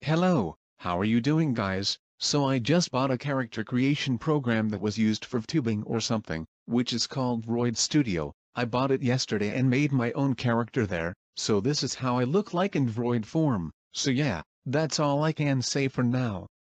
Hello, how are you doing guys? So I just bought a character creation program that was used for VTubing or something, which is called Vroid Studio. I bought it yesterday and made my own character there, so this is how I look like in Vroid form. So yeah, that's all I can say for now.